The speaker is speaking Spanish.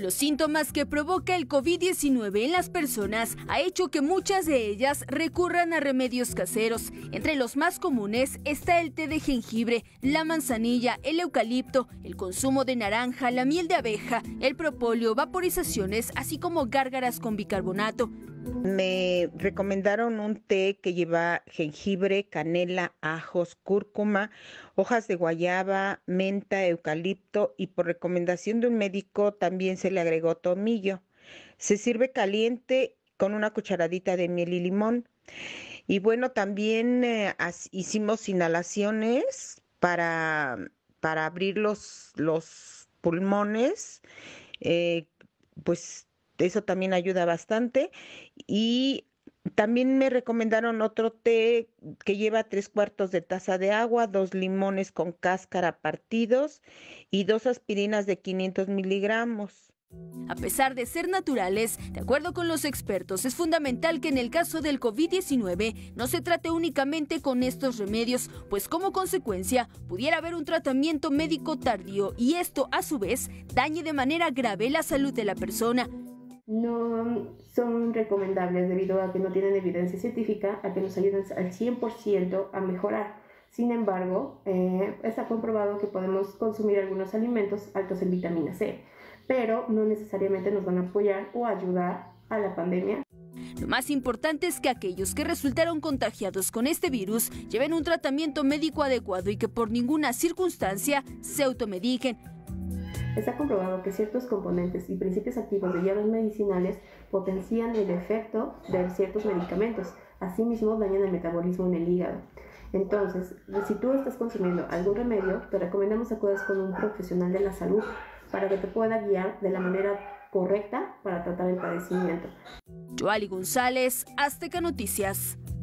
Los síntomas que provoca el COVID-19 en las personas ha hecho que muchas de ellas recurran a remedios caseros. Entre los más comunes está el té de jengibre, la manzanilla, el eucalipto, el consumo de naranja, la miel de abeja, el propóleo, vaporizaciones, así como gárgaras con bicarbonato. Me recomendaron un té que lleva jengibre, canela, ajos, cúrcuma, hojas de guayaba, menta, eucalipto y por recomendación de un médico también se le agregó tomillo. Se sirve caliente con una cucharadita de miel y limón. Y bueno, también hicimos inhalaciones para abrir los pulmones, eh, pues eso también ayuda bastante. Y también me recomendaron otro té que lleva 3/4 de taza de agua, 2 limones con cáscara partidos y 2 aspirinas de 500 miligramos. A pesar de ser naturales, de acuerdo con los expertos, es fundamental que en el caso del COVID-19 no se trate únicamente con estos remedios, pues como consecuencia pudiera haber un tratamiento médico tardío y esto, a su vez, dañe de manera grave la salud de la persona. No son recomendables debido a que no tienen evidencia científica a que nos ayuden al 100% a mejorar. Sin embargo, está comprobado que podemos consumir algunos alimentos altos en vitamina C, pero no necesariamente nos van a apoyar o ayudar a la pandemia. Lo más importante es que aquellos que resultaron contagiados con este virus lleven un tratamiento médico adecuado y que por ninguna circunstancia se automediquen. Está comprobado que ciertos componentes y principios activos de hierbas medicinales potencian el efecto de ciertos medicamentos. Asimismo, dañan el metabolismo en el hígado. Entonces, si tú estás consumiendo algún remedio, te recomendamos que acudas con un profesional de la salud para que te pueda guiar de la manera correcta para tratar el padecimiento. Yoali González, Azteca Noticias.